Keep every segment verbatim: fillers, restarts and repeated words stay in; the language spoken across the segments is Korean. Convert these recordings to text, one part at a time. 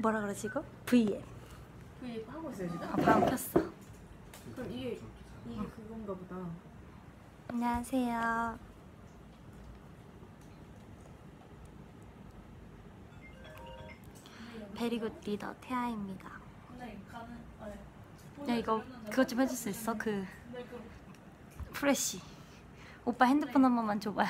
뭐라 그러지 이거? 브이앱. 브이앱 하고 있어요 지금? 아, 방금 켰어. 그럼 이게 이게 어. 그건가 보다. 안녕하세요. 베리굿 리더 태아입니다. 야 이거 그것 좀 해줄 수 있어? 그 프레쉬. 오빠 핸드폰 한 번만 줘봐요.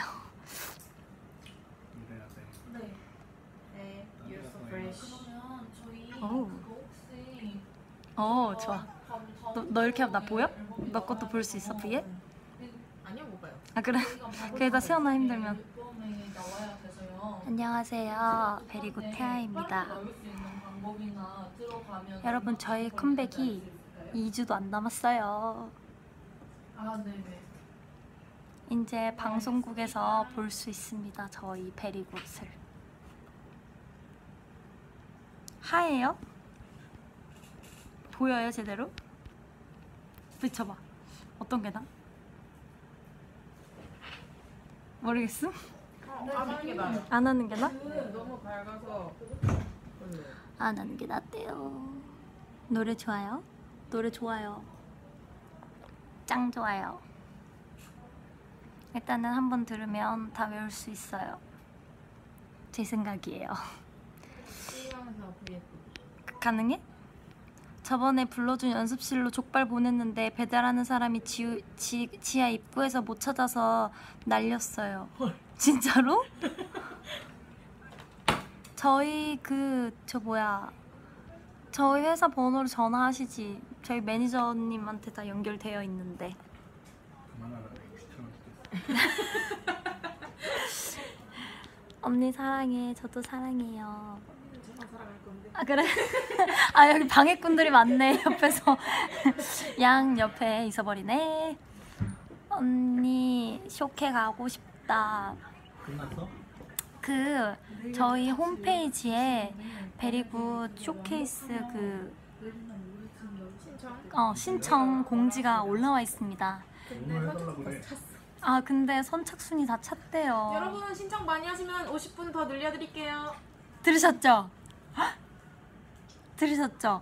네. 네. You're so fresh. 그러면 저희 오. 그거 혹시 어 좋아. 너, 너 이렇게 하면 나 보여? 너 것도 볼 수 있어 브이앱? 아니요 못 봐요. 아 그래? 거기다 세워놔 힘들면. 안녕하세요. 베리굿 태아입니다. 여러분 저희 컴백이 이 주도 안 남았어요. 아 네네. 이제 방송국에서 볼 수 있습니다. 저희 베리굿을. 하예요? 보여요 제대로? 비춰봐. 어떤 게 나? 모르겠음? 어, 안 하는 게 나아요. 안 하는 게 나? 너무 밝아서. 안 하는 게 낫대요. 노래 좋아요? 노래 좋아요. 짱 좋아요. 일단은 한번 들으면 다 외울 수 있어요. 제 생각이에요. 가능해? 저번에 불러준 연습실로 족발 보냈는데 배달하는 사람이 지, 지, 지하 입구에서 못 찾아서 날렸어요. 헐. 진짜로? 저희 그 저 뭐야 저희 회사 번호로 전화하시지. 저희 매니저님한테 다 연결되어 있는데. 언니 사랑해. 저도 사랑해요. 저만 사랑할 건데. 아 그래? 아 여기 방해꾼들이 많네. 옆에서 양 옆에 있어버리네. 언니 쇼케 가고 싶다. 끝났어? 그 저희 홈페이지에 베리굿 쇼케이스 그 어, 신청 공지가 올라와 있습니다. 근데 선착순 찼어. 아 근데 선착순이 다 찼대요. 여러분 신청 많이 하시면 오십 분 더 늘려드릴게요. 들으셨죠? 들으셨죠?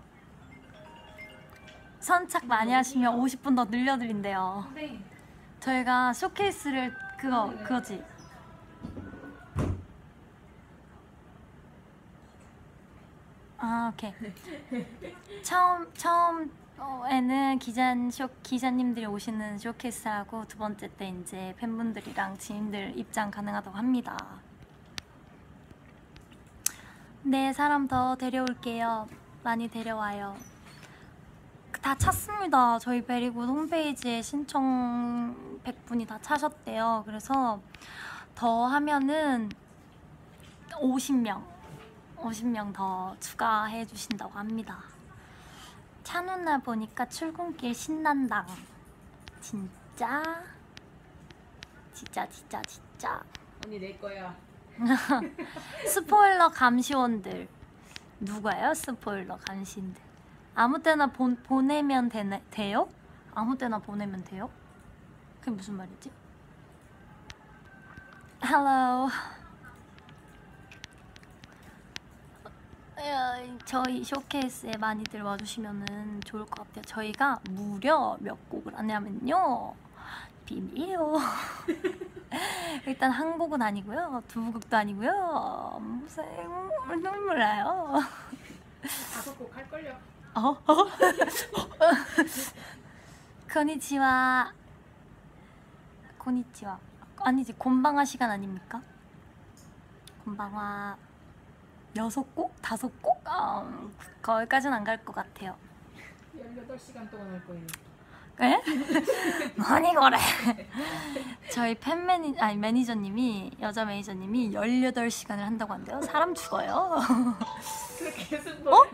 선착 많이 하시면 오십 분 더 늘려드린대요. 네. 저희가 쇼케이스를 그거 그거지. 아 오케이. 처음 처음에는 기자 쇼 기자님들이 오시는 쇼케이스하고 두 번째 때 이제 팬분들이랑 지인들 입장 가능하다고 합니다. 네 사람 더 데려올게요. 많이 데려와요. 다 찼습니다. 저희 베리굿 홈페이지에 신청 백 분이 다 차셨대요. 그래서 더 하면은 오십 명 오십 명 더 추가해 주신다고 합니다. 차 누나 보니까 출근길 신난당. 진짜? 진짜 진짜 진짜. 언니 내 거야. 스포일러 감시원들 누가요? 스포일러 감시원들. 아무 때나 보, 보내면 되네, 돼요? 아무 때나 보내면 돼요? 그게 무슨 말이지? Hello. 저희 쇼케이스에 많이들 와주시면 좋을 것 같아요. 저희가 무려 몇 곡을 하냐면요, 비밀이에요. 일단 한 곡은 아니고요, 두 곡도 아니고요, 무슨 눈물 나요. 다섯 곡 할걸요. 어? 어? 고니치와. 고니치와 아니지, 곤방화 시간 아닙니까? 곤방화 여섯 곡? 다섯 곡? 어, 거기까지는 안 갈 것 같아요. 열여덟 시간 동안 할 거예요. 에? 아니 그래. 저희 팬 매니 아니 매니저님이 여자 매니저님이 열여덟 시간을 한다고 한대요. 사람 죽어요. 그렇게 계속 어?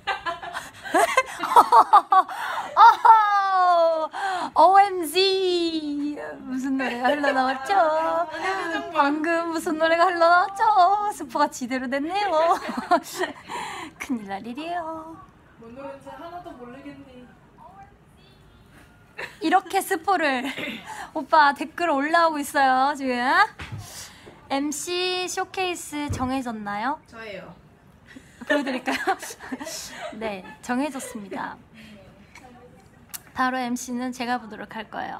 오엠지 무슨 노래가 흘러나왔죠? 방금 무슨 노래가 흘러나왔죠? 스포가 지대로 됐네요. 큰일 날 일이에요. 뭔 노래인지 하나도 모르겠니. 이렇게 스포를. 오빠 댓글 올라오고 있어요 지금. 엠씨 쇼케이스 정해졌나요? 저예요. 보여드릴까요? 네, 정해졌습니다. 바로 엠씨는 제가 보도록 할 거예요.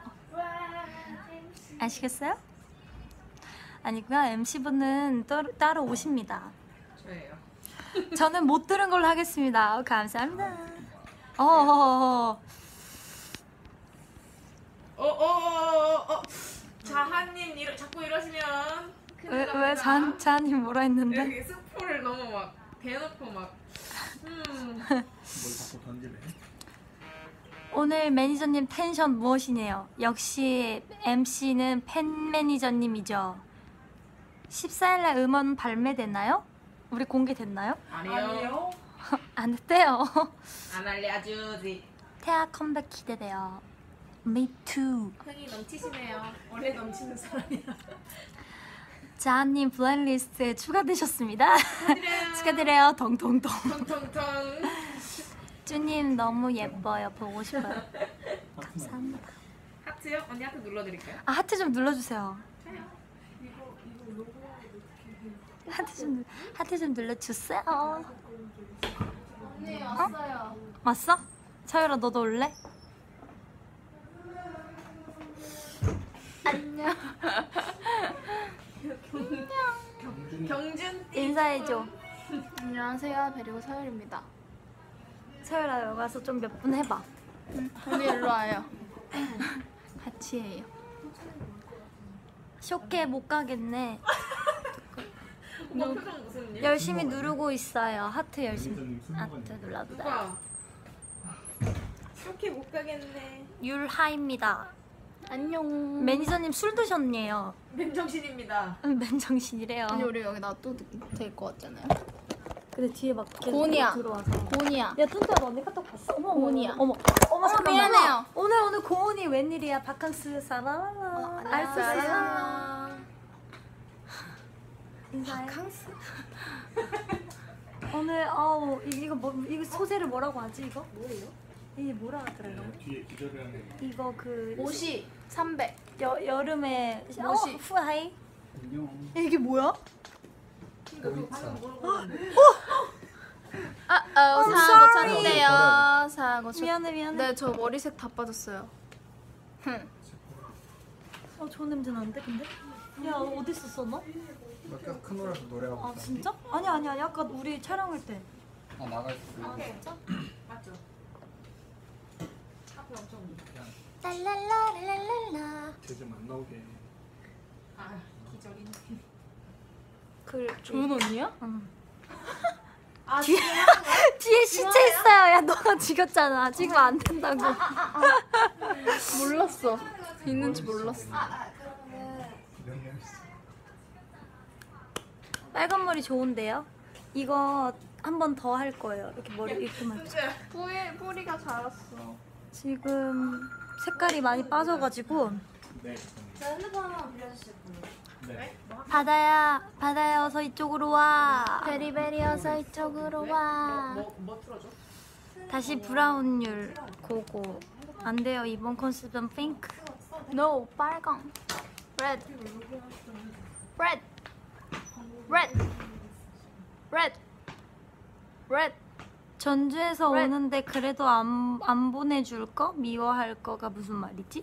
아시겠어요? 아니고요. 엠씨분은 따로, 따로 오십니다. 저예요. 저는 못 들은 걸로 하겠습니다. 감사합니다. 어어어어. 어어어어. 자한님 이러, 자꾸 이러시면 왜, 왜 잔, 잔이 뭐라 했는데? 여기 스포를 너무 막 대놓고 막 음. 뭘 자꾸 던지네. 오늘 매니저님 텐션 무엇이네요? 역시 엠씨는 팬 매니저님이죠. 십사일날 음원 발매됐나요? 우리 공개됐나요? 아니요. 안 됐대요. 안 알려주지. 태아 컴백 기대돼요. Me too. 흥이 넘치시네요. 원래 넘치는 사람이야. 자님 블랙리스트에 추가되셨습니다. 축하드려요. 축하드려요. 덩덩덩. 텅텅텅. 쭈님 너무 예뻐요. 보고 싶어요. 감사합니다. 하트요? 언니 하트 눌러드릴까요? 아 하트 좀 눌러주세요. 이거 이거 로고 어떻게 해? 하트 좀 하트 좀 눌러주세요. 언니 왔어요. 왔어? 차유라 너도 올래? 안녕. 경준이 경준 인사해줘. 안녕하세요. 베리고 서율입니다. 차유라 여기 와서 좀 몇 분 해봐. 언니 일로 와요. 같이 해요. 쇼케 못 가겠네. 오빠 표정 무슨 일? 열심히 누르고 있어요. 하트 열심히. 매니저님 술 하트 먹었네. 눌러도 돼요. 누가? 이렇게 못 가겠네. 율하입니다. 안녕. 매니저님 술 드셨네요. 맨정신입니다. 맨정신이래요. 언니 우리 여기 놔둬도 될 것 같잖아요. 근데 뒤에 막 계속 고은이야. 들어와서. 고은이야. 야 툰투야 언니 카톡 봤어? 어머 어머 고은이야. 어머 어머 잠깐만. 미안해요. 오늘 오늘 고은이 웬일이야? 바캉스 사라라라. 알수 있어. 인사해. 바캉스? 오늘 어우 이- 이거 뭐 이거 소재를 뭐라고 하지 이거? 뭐예요? 이게 뭐라 하더라 이거? 네, 뒤에 기절을 하는 이거 그 옷이 삼백. 여 여름에 어 뭐지? 후하이 안녕. 이게 뭐야? 보이차. 아, 어, I'm 사고 sorry. 쳤대요. 사고 쳤. 미안해 미안해. 네, 저 머리색 다 빠졌어요. 흠. 어 좋은 냄새 나는데 근데? 야 어디 있었어 너? 아까 큰 노래에서 노래가 아 붙었는데? 진짜? 아니 아니 아니 아까 우리 촬영할 때. 아 나가 있어. 진짜? 맞죠? 앞에 엄청 그냥 랄랄라랄랄라. 쟤좀 안 나오게. 아 기적인. 그 좋은 언니야? 응. 아 뒤에 지금 뒤에 시체 있어요. 야 너가 죽였잖아. 지금 안 된다고. 몰랐어. 있는지 몰랐어. 몇 명 있어? 빨간 머리 좋은데요? 이거 한 번 더 할 거예요. 이렇게 머리 이렇게만. 뿌리 뿌리가 자랐어. 지금 색깔이 많이 빠져가지고. 네. 저 핸드폰 하나만 빌려주실 분이요? 네. 바다야 바다야 어서 이쪽으로 와. 베리베리 어서 이쪽으로 와. 뭐, 뭐 틀어줘? 다시 브라운율 고고. 안 돼요. 이번 컨셉은 핑크. No, 빨강. Red. Red. Red. Red. Red. 전주에서 Red. 오는데 그래도 안, 안 보내줄 거? 미워할 거가 무슨 말이지?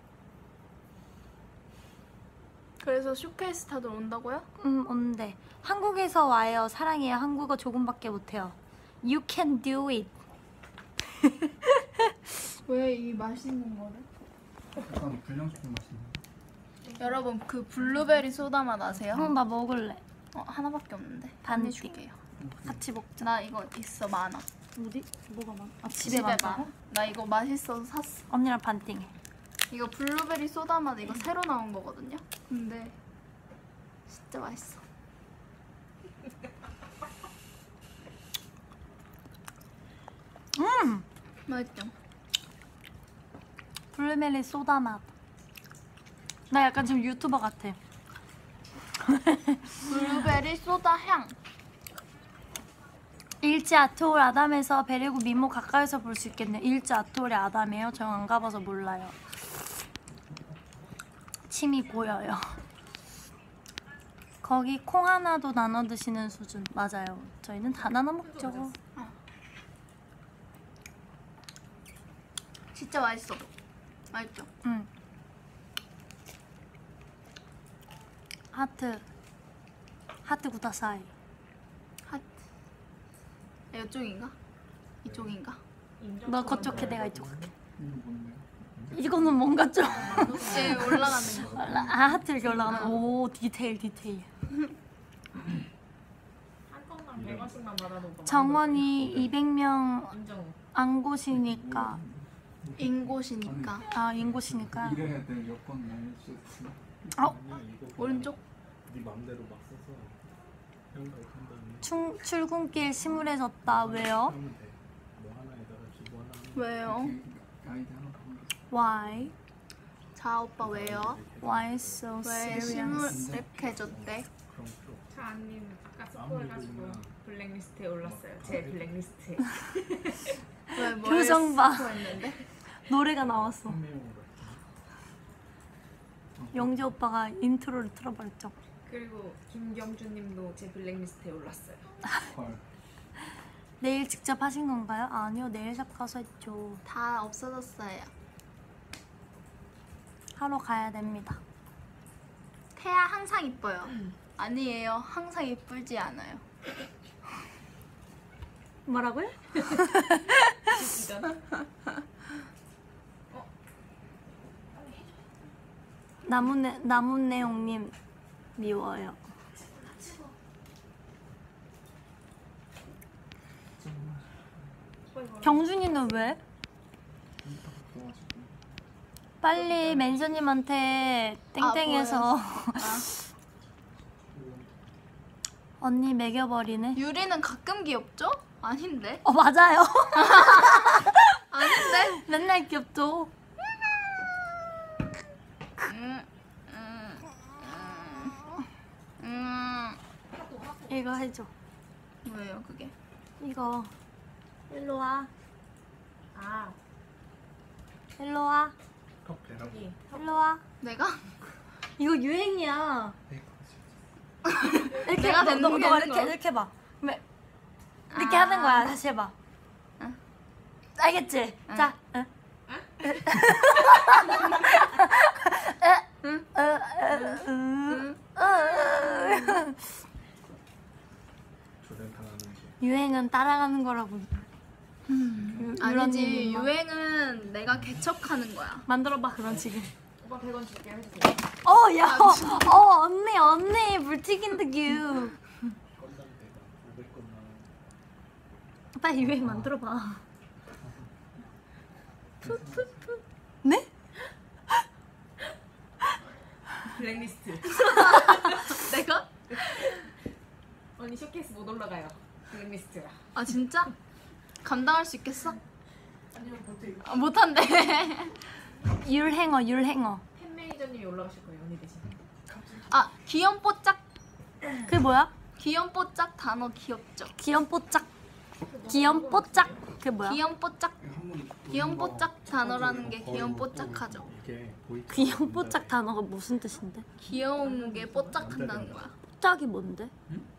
그래서 쇼케이스 다들 온다고요? 음, 온대. 한국에서 와요. 사랑해요. 한국어 조금밖에 못해요. You can do it. 왜 이 맛있는 거를? 약간 불량식품 맛있네. 여러분 그 블루베리 소다 맛 아세요? 형, 나 먹을래. 어, 하나밖에 없는데 반 반이 띠. 줄게요. 같이 먹자. 나 이거 있어 많아. 어디? 뭐가 많아? 아, 집에 집에 많아. 많아? 나 이거 맛있어서 샀어. 언니랑 반띵해. 이거 블루베리 소다 맛 이거 새로 나온 거거든요. 근데 진짜 맛있어. 음! 맛있죠? 블루베리 소다 맛. 나 약간 지금 유튜버 같아. 블루베리 소다 향. 일제 아트홀 아담에서 베리고 미모 가까이서 볼 수 있겠네요. 일제 아트홀이 아담이에요? 저 안 가봐서 몰라요. 침이 고여요. 거기 콩 하나도 나눠 드시는 수준. 맞아요. 저희는 다 나눠 먹죠. 진짜 맛있어. 맛있죠? 응. 하트. 하트 구다사이. 하트. 아, 이쪽인가? 이쪽인가? 너 그쪽 해, 내가 이쪽 할게. 이거 뭔데? 이거는 뭔가 좀. 예, 올라가는 거. 아, 하트 이렇게 올라가는. 오, 디테일 디테일. 한 건당 백 원씩만 받아놓고 정원이 이백 명 인정. 안 고시니까. 인곳이니까. 아, 인고시니까. 이래야 돼 여권 날씨. 어? 오른쪽? 네 맘대로 막 써서 생각을 한 다음에 충, 출근길 심울해졌다. 왜요? 하면 돼. 뭐 하나에다가 기부 하나 하면 왜요? 가이드 하나 보면 Why? 자, 오빠 왜요? Why so 왜 serious? 심을해줬대? 그런 필요 없어. 차아님 아까 아무리 스포해가지고 그러면 블랙리스트에 올랐어요. 제 블랙리스트에. 왜 뭘 표정 봐. 했는데? 노래가 나왔어. 판매용으로 영재 오빠가 인트로를 틀어버렸죠. 그리고 김경주님도 제 블랙리스트에 올랐어요. 헐. 내일 직접 하신 건가요? 아니요, 네일샵 가서 했죠. 다 없어졌어요. 하러 가야 됩니다. 태아 항상 이뻐요. 아니에요. 항상 이쁘지 않아요. 뭐라고요? 이전 나무네 나무네용님 미워요. 경준이는 왜? 빨리 매니저님한테 땡땡해서 언니 매겨버리네. 유리는 가끔 귀엽죠? 아닌데? 어 맞아요. 아닌데? 맨날 귀엽죠. 음, 음, 음, 음. 이거 해줘. 뭐예요 그게? 이거 일로 와. 아 일로 와. 컵 배라고. 여기 일로 와. 내가? 이거 유행이야. 이렇게 내가 너, 되는 너, 게 너 있는 이렇게 거야? 이렇게 해봐. 왜? 이렇게 아. 하는 거야. 다시 해봐. 응. 알겠지? 응. 자. 응. 응? 어, 어, 어, 응. 어, 어. 조련당하는 게. 유행은 따라가는 거라고. 유- 아니지. 유런님이 막 유행은 내가 개척하는 거야. 만들어봐 그럼 지금. 오빠 백 원 줄게 해주세요. 어, 야, 어, 어, 언니, 언니, 물튀긴 득유. 건당 대가 오백 건당. 빨리 유행 만들어봐. 네? 블랙리스트. 내가? 언니 쇼케이스 못 올라가요. 블랙리스트라. 아 진짜? 감당할 수 있겠어? 아니면 못해. 아, 못한대. 율행어, 율행어. 팬 매니저님이 올라가실 거예요. 언니 대신. 아 귀염뽀짝. 그게 뭐야? 귀염뽀짝 단어 귀엽죠? 귀염뽀짝. 귀염뽀짝. 그게 뭐야? 귀염뽀짝. 귀염뽀짝 단어라는 게 귀염뽀짝하죠. 이게 보이지? 귀염뽀짝 단어가 무슨 뜻인데? 귀여운 게 뽀짝한다는 거야. 뽀짝이 뭔데?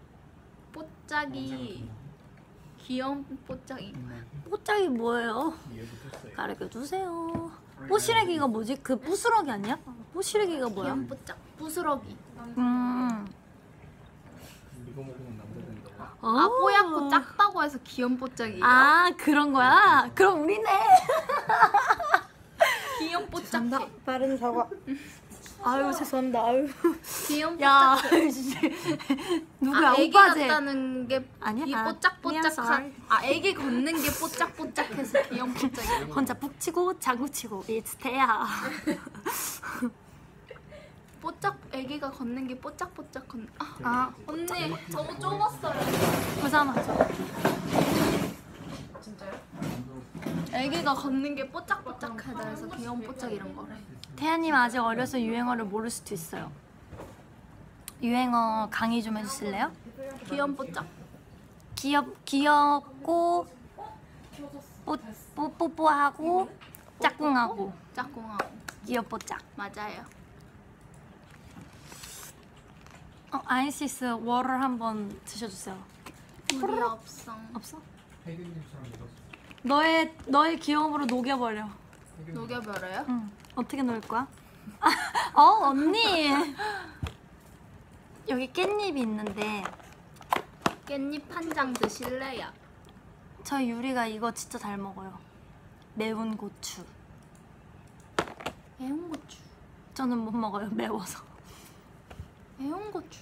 뽀짝이 귀여운 뽀짝이. 뽀짝이 뽀짝이 뭐예요? 이해부터 가르쳐 주세요. 뽀시래기가 뭐지? 그 부스러기 아니야? 뽀시래기가 뭐야? 귀여운 뽀짝. 부스러기. 음. 이거 먹으면 남자 된다고. 아 뽀얗고 작다고 해서 귀여운 뽀짝이에요. 아 그런 거야? 그럼 우리네. 귀여운 뽀짝해. 빠른 사과. 아유 죄송합니다. 아유. 귀여운 야 뽀짝해. 누구야? 아, 애기 오빠지? 같다는 게 아니야. 이 아, 뽀짝뽀짝한. 아 애기 걷는 게 뽀짝뽀짝해서 귀여운 뽀짝이야. 혼자 푹 치고 장구 치고 it's 태야. 뽀짝 애기가 걷는 게 뽀짝뽀짝 걷는. 아, 아 언니 너무 좁았어요. 부산하죠. 진짜요? 애기가 걷는 게 뽀짝뽀짝하다 해서 귀여운 뽀짝 이런 거래. 태연님 아직 어려서 유행어를 모를 수도 있어요. 유행어 강의 좀 해주실래요? 귀여운 뽀짝. 귀엽 귀엽고 뽀, 뽀, 뽀뽀하고 짝꿍하고 짝꿍하고. 귀엽뽀짝. 맞아요. 어, 아이시스 월을 한번 드셔주세요. 물이 없어. 없어? 혜균님처럼 이러지. 너의 너의 귀여움으로 녹여버려. 녹여버려요? 응. 어떻게 녹일 거야? 어 언니. 여기 깻잎이 있는데 깻잎 한 장 드실래요? 저희 유리가 이거 진짜 잘 먹어요. 매운 고추. 매운 고추. 저는 못 먹어요. 매워서. 매운 고추.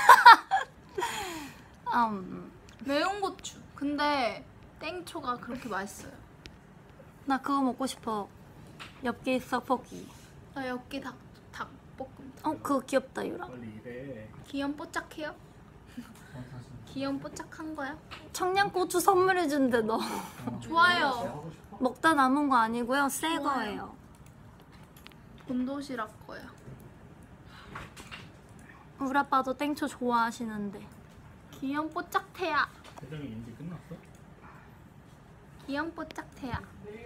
음, 매운 고추. 근데 땡초가 그렇게 맛있어요. 나 그거 먹고 싶어. 엽기 떡볶이. 나 엽기 닭 닭볶음. 어 그거 귀엽다 유라. 빨리 이래. 귀염 뽀짝해요? 귀염 뽀짝한 거야? 청양고추 선물해 준대 너. 좋아요. 하고 싶어? 먹다 남은 거 아니고요. 새 좋아요. 거예요. 본도시락 거야. 우리 아빠도 땡초 좋아하시는데. 귀염 뽀짝태야. 대정이 인지 끝났어? 귀염 뽀짝태야.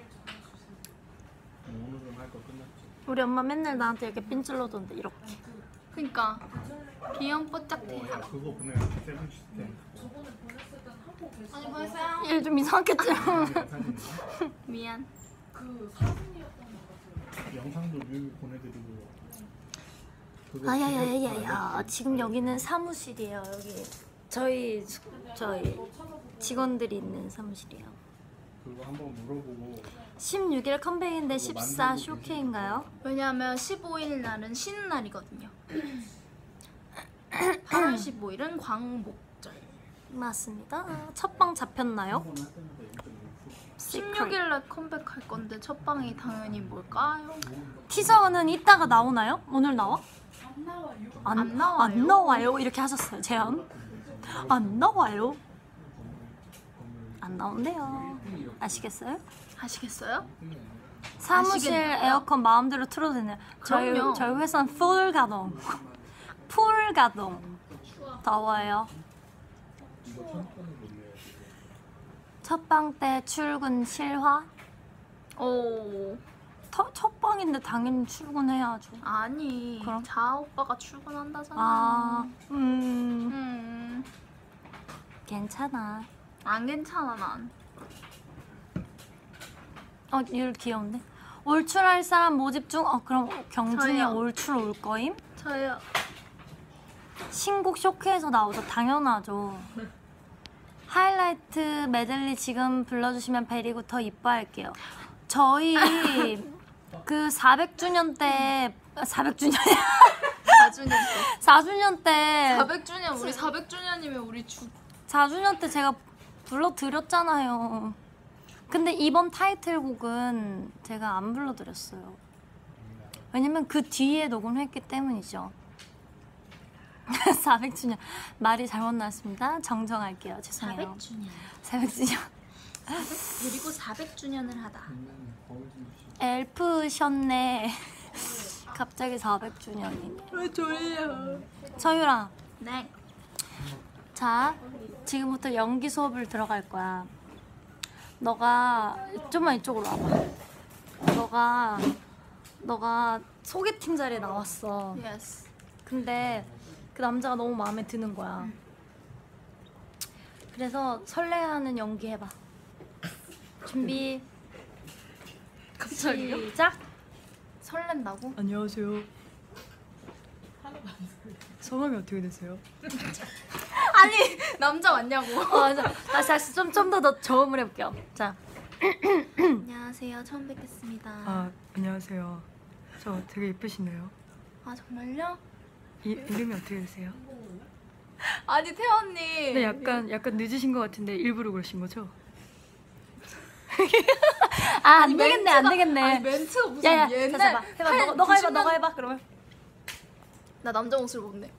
오늘은 할 거 끝났지. 우리 엄마 맨날 나한테 이렇게 핀질러던데 이렇게. 그니까 귀염 어, 야 뽀짝태야. 그거 보내. 세븐 시스템. 아니 벌써요? 얘 좀 이상하게 찍으면. 사진 미안. 영상도 뮤 보내드리고. 그거 아야야야야야. 지금 여기는 사무실이에요. 여기 저희 저희 직원들이 있는 사무실이에요. 그거 한번 물어보고. 십육 일 컴백인데 그거 십사 만들고 쇼케인가요? 왜냐면 십오 일 날은 쉬는 날이거든요. 팔월 십오 일은 광복절. 맞습니다. 첫방 잡혔나요? 한번 할 때마다 영 점 오 퍼센트. 십육 일 날 컴백할 건데 첫 방이 당연히 뭘까요? 티저는 이따가 나오나요? 오늘 나와? 안, 안 나와요. 안 나와요? 이렇게 하셨어요. 제안. 안 나와요? 안 나온대요. 아시겠어요? 아시겠어요? 사무실 아시겠나요? 에어컨 마음대로 틀어도 되네요. 저희, 그럼요. 저희 회사는 풀 가동. 풀 가동. 더워요. 이거 천천히 돌려야 돼. 첫방 때 출근 실화? 오 터, 첫방인데 당연히 출근해야죠. 아니 그럼? 자아 오빠가 출근한다잖아. 아, 음, 음, 괜찮아. 안 괜찮아 난. 어, 율 귀여운데? 올출할 사람 모집 중? 어, 그럼 경준이 저요. 올출 올 거임? 저요. 신곡 쇼케에서 나오죠. 당연하죠. 하이라이트 메들리 지금 불러주시면 베리고 더 이뻐할게요. 저희 그 사백 주년 때 사백 주년 사 주년 때. 사 주년 때 사백 주년 우리 사백 주년이면 우리 주. 사 주년 때 제가 불러드렸잖아요. 근데 이번 타이틀곡은 제가 안 불러드렸어요. 왜냐면 그 뒤에 녹음했기 때문이죠. 사백 주년 말이 잘못 나왔습니다. 정정할게요. 죄송해요. 사백 주년. 사백 주년. 그리고 사백 주년을 하다. 그러면 거울 좀 주시고. 엘프셨네. 갑자기 사백 주년이네. 왜 졸려? 서유라, 네. 자 지금부터 연기 수업을 들어갈 거야. 너가 좀만 이쪽으로 와봐. 너가 너가 소개팅 자리에 나왔어. 예스. 근데 그 남자가 너무 마음에 드는 거야. 그래서 설레하는 연기 해봐. 준비. 갑자기요? 시작. 설렌다고? 안녕하세요. 성함이 어떻게 되세요? 아니 남자 맞냐고. 어, 자, 다시 다시 좀 좀 더 더 저음을 해볼게요. 자, 안녕하세요. 처음 뵙겠습니다. 아 안녕하세요. 저 되게 예쁘시네요. 아 정말요? 이, 이름이 어떻게 되세요? 아니 태연님. 네 약간 약간 늦으신 것 같은데 일부러 그러신 거죠? 아, 안 되겠네, 안 되겠네. 아니 멘트가 무슨 야야, 옛날 해봐, 해봐. 한 너가, 너가 해봐, 구십 년 너가 해봐. 그러면 나 남자 옷을 못 내.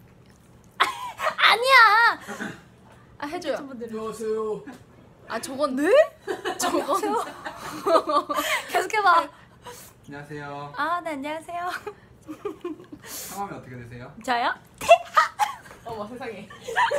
아니야. 아 해줘요. 안녕하세요. 아 저건 네? 저건 계속해봐. 안녕하세요. 아, 네, 안녕하세요. 성함이 어떻게 되세요? 저요? 어머 세상에.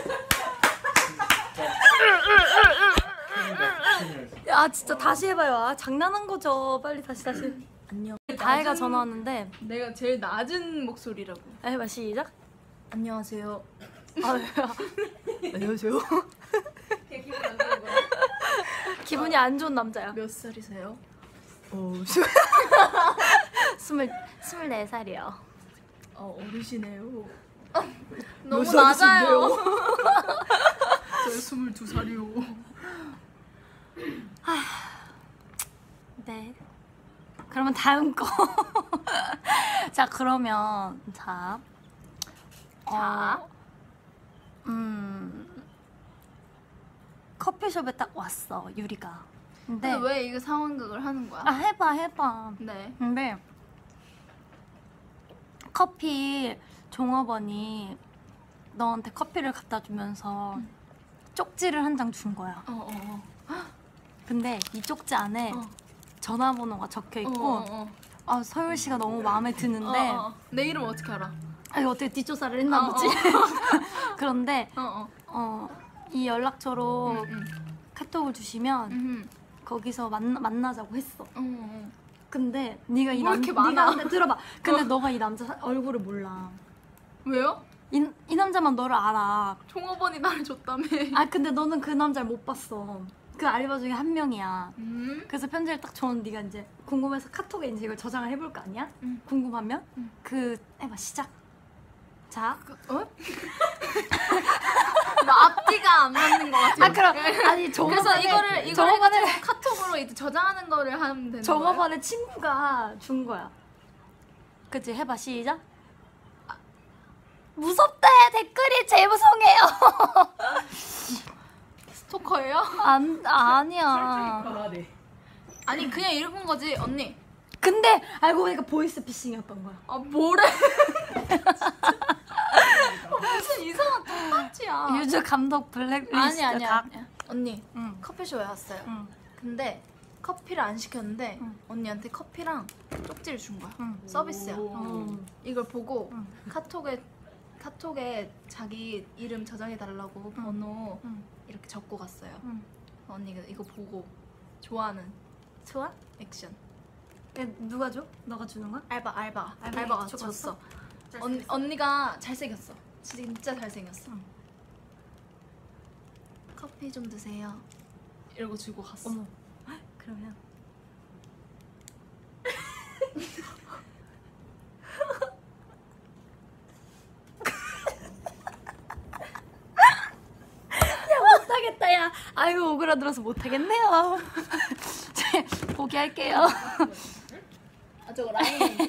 아, 진짜 다시 해봐요. 아, 장난한 거죠. 빨리 다시 다시. 안녕. 다혜가 전화 왔는데 내가 제일 낮은 목소리라고. 해봐 시작. 안녕하세요. 안녕하세요. 그냥 기분 안 좋은 거야. 기분이 안 좋은 남자야. 몇 살이세요? 어, 스물 스물네 살이요. 어 어리시네요. 너무 몇 낮아요. 저 스물두 살이요. 네. 그러면 다음 거. 자 그러면 자. 자. 어, 음. 커피숍에 딱 왔어 유리가. 근데, 근데 왜 이거 상황극을 하는 거야? 아 해봐 해봐. 네. 근데 커피 종업원이 너한테 커피를 갖다 주면서 쪽지를 한 장 준 거야. 어 어. 어. 근데 이 쪽지 안에 어. 전화번호가 적혀 있고 어, 어, 아 서율 씨가 너무 마음에 어. 드는데 어, 어. 내 이름 어떻게 알아? 아 이거 어떻게 뒷조사를 했나 어, 보지. 그런데 어 어. 어, 이 연락처로 응, 카톡을 주시면 응. 거기서 만나, 만나자고 했어. 응. 응. 근데 네가 이 뭐 남, 이렇게 많아? 네가 근데 들어봐. 근데 너가 이 남자 사- 얼굴을 몰라. 왜요? 이, 이 남자만 너를 알아. 종업원이 나를 줬다며. 아 근데 너는 그 남자를 못 봤어. 그 알바 중에 한 명이야. 음. 그래서 편지를 딱 줘는 네가 이제 궁금해서 카톡에 이제 이걸 저장을 해볼 거 아니야? 응. 궁금하면 응. 그 해봐 시작. 자. 어? 나 앞뒤가 안 맞는 것 같아. 아 그럼 아니 그래서 저거번에 이거를 이거를 저거번에 해가지고 카톡으로 이제 저장하는 거를 하면 되는 거예요? 저거번에 친구가 준 거야. 그치 해봐 시작. 아, 무섭대 댓글이 재무성해요. 스토커예요? 안 아니야. 강하네. 아니 그냥 읽은 거지 언니. 근데 알고 보니까 보이스 피싱이었던 거야. 아 뭐래? 무슨 이상한 똥단지야. 유주 감독 블랙리스트 아니 아니야. 각. 아니야. 언니 응. 커피숍에 왔어요. 응. 근데 커피를 안 시켰는데 응. 언니한테 커피랑 쪽지를 준 거야. 응. 서비스야. 어. 이걸 보고 응. 카톡에 카톡에 자기 이름 저장해 달라고 번호 응. 이렇게 적고 갔어요. 응. 언니가 이거 보고 좋아하는 좋아? 액션. 얘 누가 줘? 너가 주는 거야? 알바 알바 알바 알바가 줬어? 줬어. 언, 언니가 잘생겼어. 진짜 잘생겼어. 응. 커피 좀 드세요. 이러고 주고 갔어. 어머. 그러면 야 못하겠다 야. 아유 오그라들어서 못하겠네요. 포기할게요. 아 저거 라인.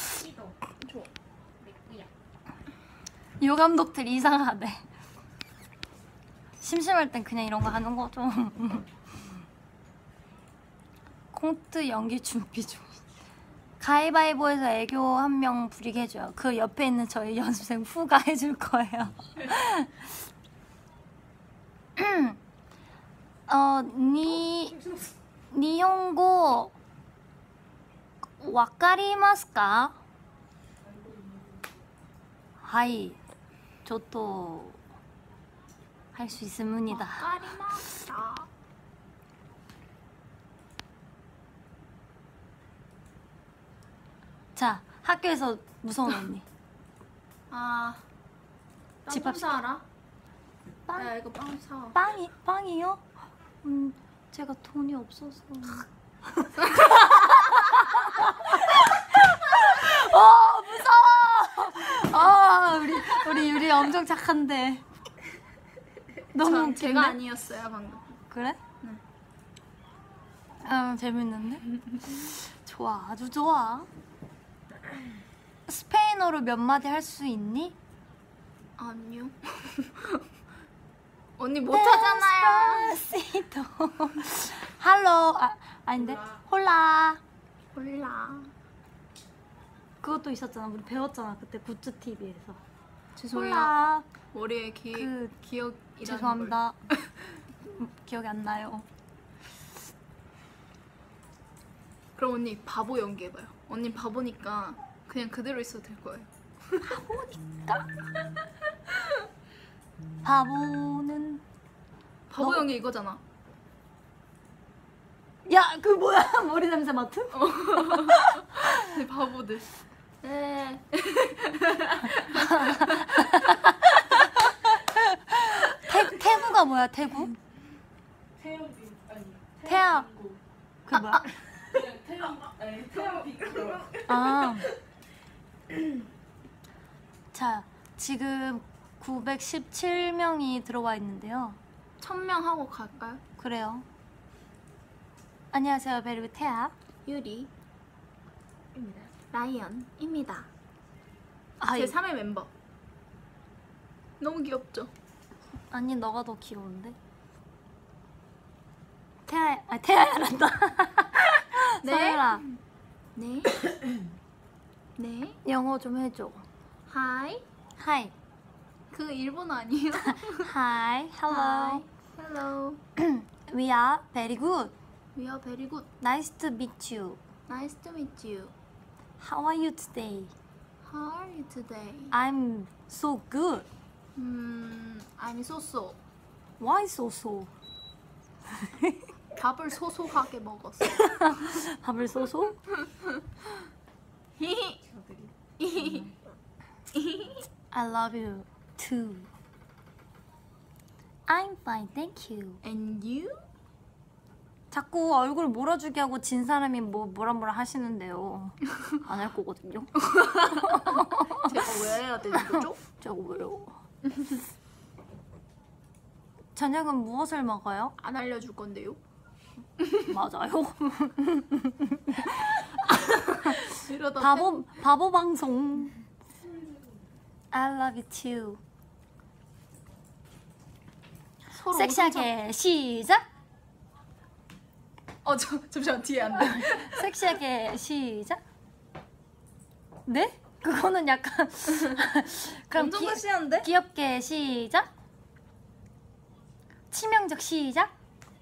요 감독들 이상하대. 심심할 땐 그냥 이런 거 하는 거죠. 콩트 연기 준비 중. 가위바위보에서 애교 한 명 부리게 해줘요. 그 옆에 있는 저희 연습생 후가 해줄 거예요. 어, 니, 니혼고 와카리마스까? 하이, 저도 할 수 있습니다. 까리마스다. 자, 학교에서 무서운 언니. 아. 집 빵 앞- 좀 사라. 빵? 야 이거 빵 사. 빵이 빵이요? 음, 제가 돈이 없어서. 어 무서워. 아 우리 우리 유리 엄청 착한데. 너무 전 웃긴데? 제가 아니었어요 방금. 그래? 네. 아 재밌는데? 좋아 아주 좋아. 스페인어로 몇 마디 할 수 있니? 아니요. 언니 못하잖아요. 데스파시토. 할로 아 아닌데 홀라. 몰라. 그것도 있었잖아. 우리 배웠잖아. 그때 굿즈 티비에서. 죄송해요. 홀라. 머리에 기 그 기억이라는 죄송합니다. 기억이 안 나요. 걸. 그럼 언니 바보 연기해봐요. 언니 바보니까 그냥 그대로 있어도 될 거예요. 바보는 바보 너- 연기 이거잖아. 야 그 뭐야 머리 냄새 맡음? 네, 바보들. 네. 태구가 뭐야 태구? 태양 빙 아니 태양. 빙고. 그 뭐야? 그냥 태양 아니 태양 빙고. 아. 자, 지금 구백십칠 명이 들어와 있는데요. 천 명 하고 갈까요? 그래요. 안녕하세요, 베리브 태아. 유리 라이언입니다. 아, 제 이- 삼 회 멤버. 너무 귀엽죠? 아니 너가 더 귀여운데. 태아, 아 태아야란다. 네. 서유라, 네. 네. 영어 좀 해줘. 하이. Hi, 그 일본어 아니에요? hi, hello. Hello. We are very good. We are very good. Nice to meet you. Nice to meet you. How are you today? How are you today? I'm so good. 음, I'm so so. Why so so? 밥을 소소하게 먹었어. 밥을 쏘소? I love you too. I'm fine, thank you. And you? 자꾸 얼굴 몰아주게 하고 진 사람이 뭐 뭐라 뭐라 하시는데요. 안 할 거거든요. 제가 왜 해야 되는 거죠? 저거 왜요? 저녁은 무엇을 먹어요? 안 알려줄 건데요. 맞아요. 이러다 바보 바보 방송. I love you too. 서로 섹시하게 시작. 어, 저 잠시만 뒤에 안 돼. 섹시하게 시작. 네? 그거는 약간 그럼 엄청 귀- 섹시한데? 귀엽게 시작. 치명적 시작.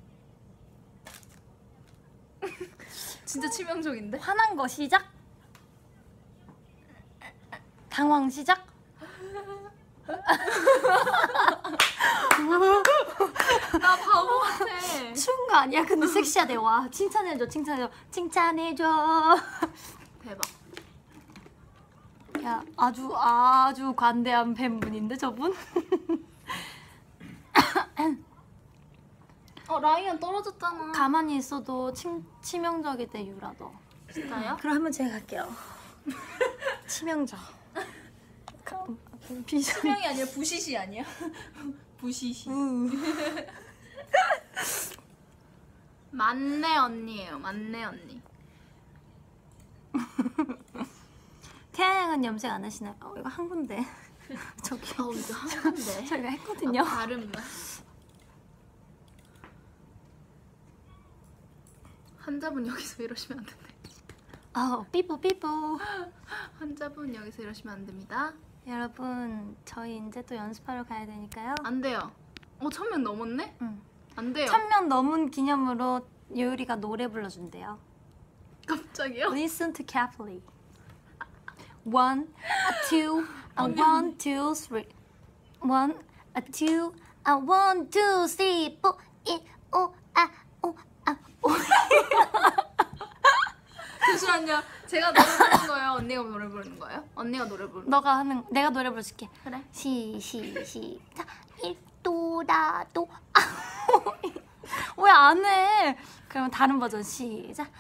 진짜 치명적인데? 화난 거 시작. 당황 시작. 나 바보 같아. 추운 거 아니야? 근데 섹시하대. 와, 칭찬해줘, 칭찬해줘, 칭찬해줘. 대박. 야, 아주 아주 관대한 팬분인데 저분? 어, 라이언 떨어졌잖아. 가만히 있어도 침, 치명적이대 유라 너. 진짜요? 그러면 제가 갈게요. 치명적. 비상. 치명이 아니라 부시시 아니야? 부시시. 맞네 언니예요. 맞네 언니. 태양은 염색 안 하시나요? 어, 이거 한 군데. 저기. 어, 이거 하는데. 저희가 했거든요. 발음. 환자분 여기서 이러시면 안 된대. 아, 삐뽀 삐뽀. 환자분 여기서 이러시면 안 됩니다. 여러분, 저희 이제 또 연습하러 가야 되니까요. 안 돼요. 어, 천 명 넘었네? 응. 안 돼요. 천 명 넘은 기념으로 요리가 노래 불러준대요. 갑자기요? Listen to carefully. One, a two, a one, two, three. One, a two, a one, two, three, four, 이, 오, 아, 오, 아, 오. 잠시만요. 제가 노래 부르는 거예요? 언니가 노래 부르는 거예요? 언니가 노래 부르는 너가 하는, 내가 노래 불러줄게. 그래. 시, 시, 시작. 일도라도, 아, 왜 안 해? 그러면 다른 버전 시작.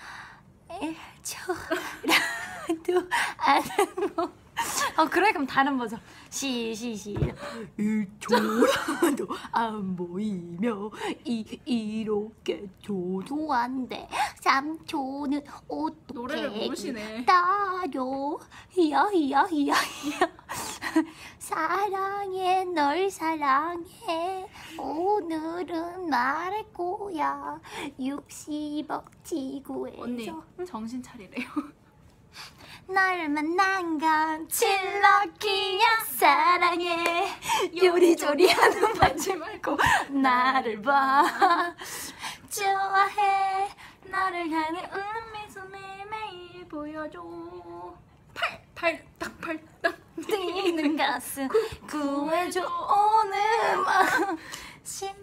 일초라도 아는 거. 어 그래 그럼 다른 버전 시 시 시 일초라도 안 보이며 이 이렇게 줘도 안돼 삼 초는 어떻게 노래를 모르시네. 따로 야야야야 사랑해 널 사랑해 오늘은 말할 거야 육십억 지구에서 언니 정신 차리래요. 널 만난 건 칠럭키야 사랑해 요리조리하는 말지 말고 나를 봐 좋아해 나를 향해 웃는 미소 매일매일 보여줘 팔딱팔딱 뛰는 가슴 구해줘 오늘 마음 시